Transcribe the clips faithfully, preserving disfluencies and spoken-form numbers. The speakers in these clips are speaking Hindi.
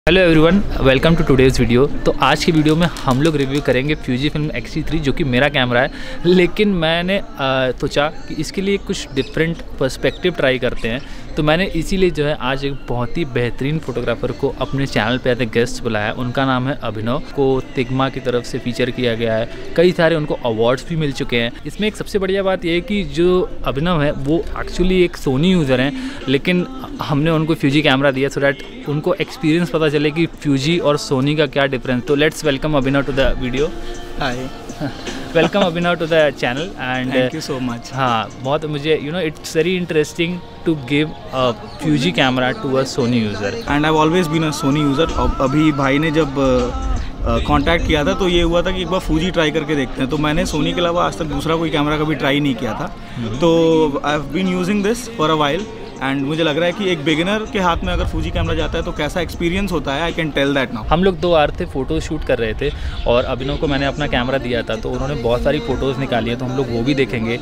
Hello everyone, welcome to today's video. तो आज की वीडियो में हम लोग रिव्यू करेंगे Fujifilm X T three, जो कि मेरा कैमरा है। लेकिन मैंने सोचा कि इसके लिए कुछ डिफरेंट पर्सपेक्टिव ट्राई करते हैं, तो मैंने इसीलिए जो है आज एक बहुत ही बेहतरीन फोटोग्राफर को अपने चैनल पे एज ए गेस्ट बुलाया। उनका नाम है अभिनव, को तिग्मा की तरफ से फीचर किया गया है। कई सारे उनको अवार्ड्स भी मिल चुके हैं। इसमें एक सबसे बढ़िया बात यह है कि जो अभिनव है वो एक्चुअली एक सोनी यूज़र हैं, लेकिन हमने उनको फ्यूजी कैमरा दिया सो डैट उनको एक्सपीरियंस पता चले कि फ्यूजी और सोनी का क्या डिफरेंस। तो let's welcome Abhinav to the video. Hi, welcome Abhinav to the channel and thank you so much. हाँ, बहुत मुझे you know it's very interesting to give a Fuji camera to a Sony user. And I have always been a Sony user. अभी भाई ने जब कांटेक्ट uh, किया था तो ये हुआ था कि एक बार फूजी ट्राई करके देखते हैं। तो मैंने सोनी के अलावा आज तक दूसरा कोई कैमरा कभी ट्राई नहीं किया था। तो I have been using this for a while and मुझे लग रहा है कि एक बिगिनर के हाथ में अगर फूजी कैमरा जाता है तो कैसा एक्सपीरियंस होता है, I can tell that now. हम लोग दो आर थे, फ़ोटो शूट कर रहे थे और अभिनव को मैंने अपना कैमरा दिया था, तो उन्होंने बहुत सारी फ़ोटोज़ निकाली है, तो हम लोग वो भी देखेंगे।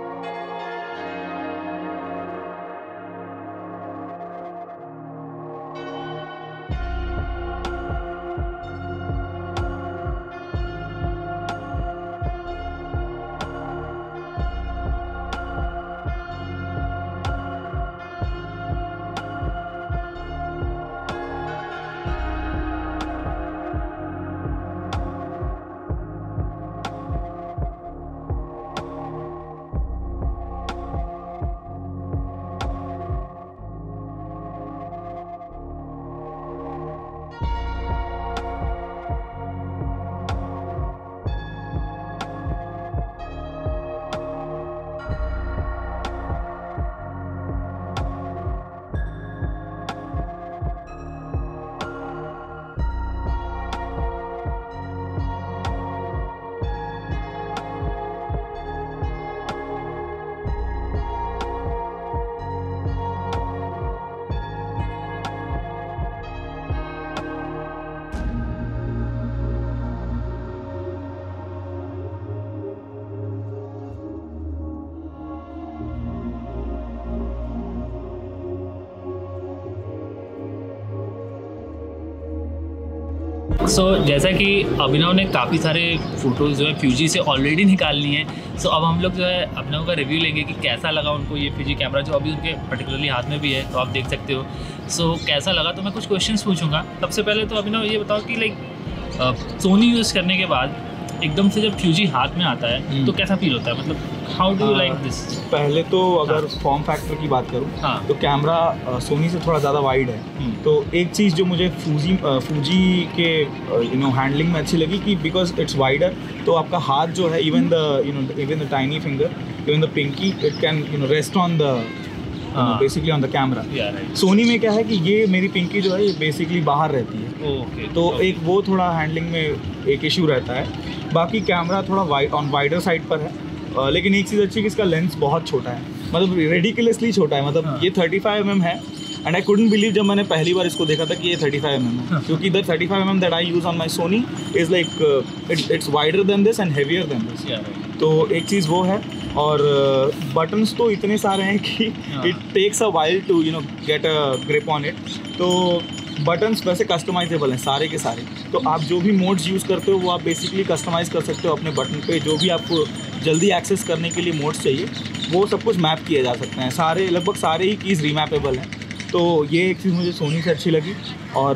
सो so, जैसा कि अभिनव ने काफ़ी सारे फ़ोटोज़ जो है फ्यूजी से ऑलरेडी निकाल लिए हैं। सो so, अब हम लोग जो है अभिनव का रिव्यू लेंगे कि कैसा लगा उनको ये फ्यूजी कैमरा, जो अभी उनके पर्टिकुलरली हाथ में भी है, तो आप देख सकते हो। सो so, कैसा लगा, तो मैं कुछ क्वेश्चंस पूछूंगा। सबसे पहले तो अभिनव ये बताओ कि लाइक सोनी यूज़ करने के बाद एकदम से जब फ्यूजी हाथ में आता है तो कैसा फील होता है, मतलब how do you like this? पहले तो अगर फॉर्म फैक्टर की बात करूँ हाँ। तो कैमरा सोनी से थोड़ा ज़्यादा वाइड है। तो एक चीज़ जो मुझे फूजी फूजी के यू नो हैंडलिंग में अच्छी लगी कि बिकॉज इट्स वाइडर, तो आपका हाथ जो है even the you know even the tiny finger, even the pinky, it can you know rest on the basically on the camera. Sony में क्या है कि ये मेरी पिंकी जो है ये बेसिकली बाहर रहती है। okay. तो एक वो थोड़ा हैंडलिंग में एक इशू रहता है। बाकी कैमरा थोड़ा वाइड ऑन वाइडर साइड पर है। uh, लेकिन एक चीज़ अच्छी कि इसका लेंस बहुत छोटा है, मतलब रेडिकुलसली छोटा है। मतलब हाँ। ये थर्टी फाइव एम एम है एंड आई कुडंट बिलीव जब मैंने पहली बार इसको देखा था कि ये थर्टी फाइव एम एम है, क्योंकि the thirty five M M that I use on my Sony is like it's wider than this and heavier than this. तो एक चीज़ वो है। और बटन्स तो इतने सारे हैं कि it takes a while to you know get a grip on it. तो बटन्स वैसे कस्टमाइजेबल हैं सारे के सारे, तो आप जो भी मोड्स यूज़ करते हो वो आप बेसिकली कस्टमाइज़ कर सकते हो अपने बटन पे। जो भी आपको जल्दी एक्सेस करने के लिए मोड्स चाहिए वो सब कुछ मैप किए जा सकते हैं। सारे लगभग सारे ही कीज़ रीमैपेबल हैं। तो ये एक चीज़ मुझे सोनी से अच्छी लगी। और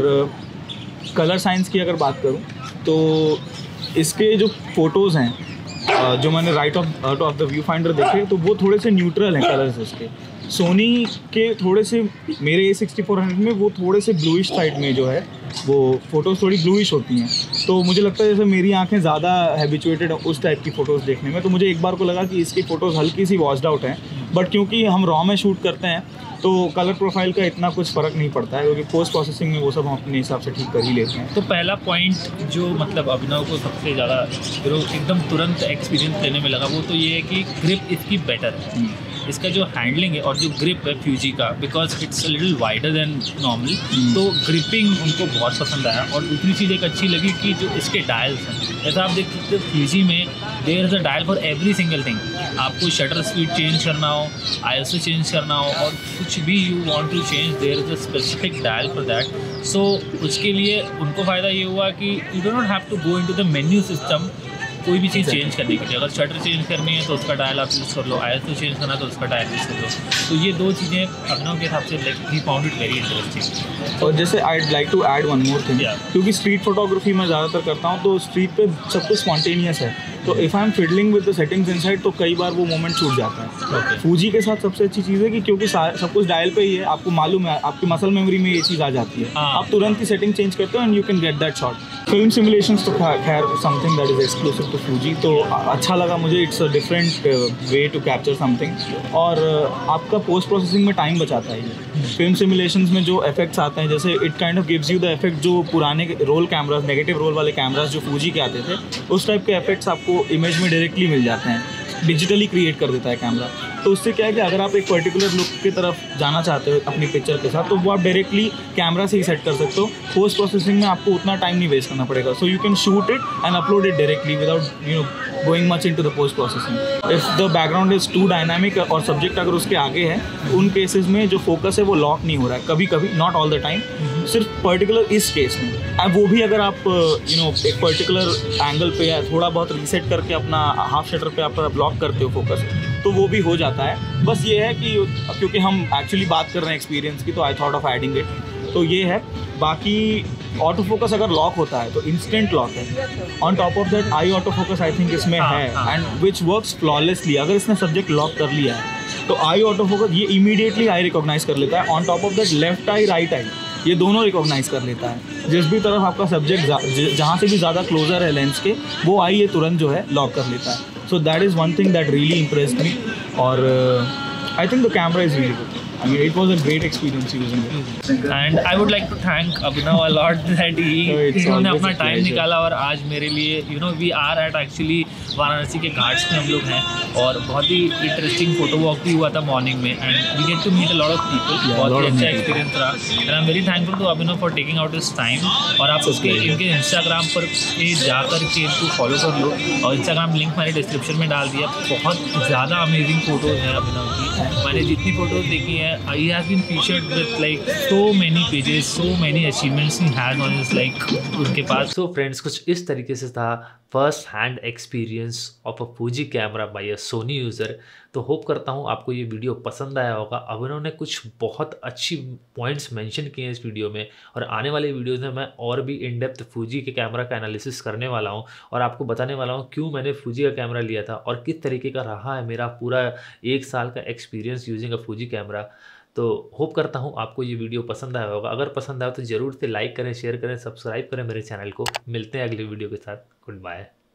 कलर साइंस की अगर बात करूँ तो इसके जो फ़ोटोज़ हैं जो मैंने right off out of the viewfinder देखे तो वो थोड़े से न्यूट्रल हैं कलर्स इसके। सोनी के थोड़े से मेरे ए सिक्सटी फोर हंड्रेड में वो थोड़े से ब्लूइश साइड में जो है वो फ़ोटोज़ थोड़ी ब्लूइश होती हैं। तो मुझे लगता है जैसे मेरी आंखें ज़्यादा हैबिचुएटेड उस टाइप की फ़ोटोज़ देखने में, तो मुझे एक बार को लगा कि इसकी फ़ोटोज़ हल्की सी वॉश्ड आउट हैं। बट क्योंकि हम रॉ में शूट करते हैं तो कलर प्रोफाइल का इतना कुछ फ़र्क नहीं पड़ता है, क्योंकि पोस्ट प्रोसेसिंग में वो सब हम अपने हिसाब से ठीक कर ही लेते हैं। तो पहला पॉइंट जो मतलब अभिनव को सबसे ज़्यादा एकदम तुरंत एक्सपीरियंस लेने में लगा वो तो ये है कि ग्रिप इसकी बेटर है। इसका जो हैंडलिंग है और जो ग्रिप है फ्यूजी का, because it's a little wider than normal, तो ग्रिपिंग उनको बहुत पसंद आया। और दूसरी चीज़ एक अच्छी लगी कि जो इसके डायल्स हैं, जैसा आप देख सकते हो फ्यूजी में there is a dial for every single thing. आपको शटर स्पीड चेंज करना हो, आई एस ओ चेंज करना हो, और कुछ भी you want to change, there is a specific dial for that. So उसके लिए उनको फ़ायदा ये हुआ कि you do not have to go into the menu system कोई भी चीज़ चेंज करने के लिए। अगर शटर चेंज करनी है तो उसका डायल आप यूज़ कर लो, आई एस ओ चेंज करना है तो उसका डायल यूज़ कर लो। तो ये दो चीज़ें अभिनव के हिसाब से like he found it very interesting. और जैसे I like to add one more thing, क्योंकि स्ट्रीट फोटोग्राफी मैं ज़्यादातर करता हूँ, तो स्ट्रीट पे सब कुछ स्पॉन्टेनियस है। तो if I am fiddling with the settings inside तो कई बार वो मोमेंट छूट जाता है। फूजी के साथ सबसे अच्छी चीज़ है कि क्योंकि सब कुछ डायल पे ही है, आपको मालूम है, आपकी मसल मेमोरी में ये चीज़ आ जाती है, आप तुरंत ही सेटिंग चेंज करते हो and you can get that shot. Film simulations तो खैर something that is exclusive to Fuji, तो अच्छा लगा मुझे। It's a different way to capture something, और आपका पोस्ट प्रोसेसिंग में टाइम बचाता है ये। फिल्म सिमुलेशंस में जो इफेक्ट्स आते हैं, जैसे it kind of gives you the effect जो पुराने रोल कैमरास, नेगेटिव रोल वाले कैमरास जो फूजी के आते थे, उस टाइप के इफेक्ट्स आपको इमेज में डायरेक्टली मिल जाते हैं, डिजिटली क्रिएट कर देता है कैमरा। तो उससे क्या है कि अगर आप एक पर्टिकुलर लुक की तरफ जाना चाहते हो अपनी पिक्चर के साथ, तो वो आप डायरेक्टली कैमरा से ही सेट कर सकते हो। पोस्ट प्रोसेसिंग में आपको उतना टाइम नहीं वेस्ट करना पड़ेगा। So you can shoot it and upload it directly without you know going much into the post processing. If the background is too dynamic और सब्जेक्ट अगर उसके आगे है, उन केसेस में जो फोकस है वो लॉक नहीं हो रहा है, कभी कभी, नॉट ऑल द टाइम, सिर्फ पर्टिकुलर इस केस में। अब वो भी अगर आप यू नो एक पर्टिकुलर एंगल पे या थोड़ा बहुत रीसेट करके अपना हाफ शटर पे आप ब्लॉक करते हो फोकस, तो वो भी हो जाता है। बस ये है कि क्योंकि हम एक्चुअली बात कर रहे हैं एक्सपीरियंस की, तो I thought of adding it. तो ये है। बाकी ऑटो फोकस अगर लॉक होता है तो इंस्टेंट लॉक है। On top of that eye autofocus I think इसमें हाँ, है, हाँ। And which works flawlessly. अगर इसने सब्जेक्ट लॉक कर लिया है तो आई ऑटो फोकस ये इमीडिएटली आई रिकॉग्नाइज कर लेता है। On top of that left eye, right eye, ये दोनों रिकॉग्नाइज कर लेता है। जिस भी तरफ आपका सब्जेक्ट जहाँ से भी ज़्यादा क्लोजर है लेंस के, वो आई ये तुरंत जो है लॉक कर लेता है। So that is one thing that really impressed me, और I think the camera is really good. I mean, it was a great experience using it. And I would like to thank Abhinav a lot that he Oh, it's इन्होंने always अपना a टाइम pleasure. निकाला और आज मेरे लिए you know we are at actually Varanasi के घाट्स में हम लोग हैं, और बहुत ही इंटरेस्टिंग फोटो वॉक भी हुआ था मॉर्निंग में, and we get to meet a lot of people. बहुत lot ही of अच्छा people. एक्सपीरियंस रहा, and I am very thankful to Abhinav for taking out this time. और आप उसके pleasure. इनके इंस्टाग्राम पर पे जाकर के इनको फॉलो कर लो, और इंस्टाग्राम लिंक मैंने डिस्क्रिप्शन में डाल दिया। बहुत ज़्यादा अमेजिंग फ़ोटोज़ हैं अभिनव की। मैंने जितनी फ़ोटोज़ देखी है, he has been featured with like so many pages, so many achievements he has on his like उनके पास। सो फ्रेंड्स, कुछ इस तरीके से था first hand experience of a Fuji camera by a Sony user. तो होप करता हूँ आपको ये वीडियो पसंद आया होगा। अब उन्होंने कुछ बहुत अच्छी पॉइंट्स मेंशन किए हैं इस वीडियो में, और आने वाले वीडियोज़ में मैं और भी इन डेप्थ फूजी के कैमरा का एनालिसिस करने वाला हूँ, और आपको बताने वाला हूँ क्यों मैंने फूजी का कैमरा लिया था और किस तरीके का रहा है मेरा पूरा एक साल का experience using a Fuji camera. तो होप करता हूँ आपको ये वीडियो पसंद आया होगा। अगर पसंद आया तो ज़रूर से लाइक करें, शेयर करें, सब्सक्राइब करें मेरे चैनल को। मिलते हैं अगले वीडियो के साथ। Good bye.